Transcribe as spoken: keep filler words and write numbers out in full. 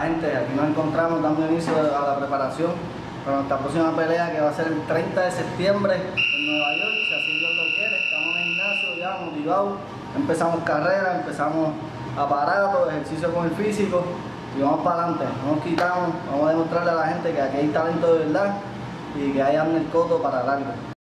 la gente. Aquí nos encontramos dando inicio a la preparación para nuestra próxima pelea, que va a ser el treinta de septiembre en Nueva York, si así Dios lo quiere. Estamos en el gimnasio ya motivados, empezamos carrera, empezamos aparatos, ejercicio con el físico y vamos para adelante, no nos quitamos, vamos a demostrarle a la gente que aquí hay talento de verdad y que hay hambre el coto para largo.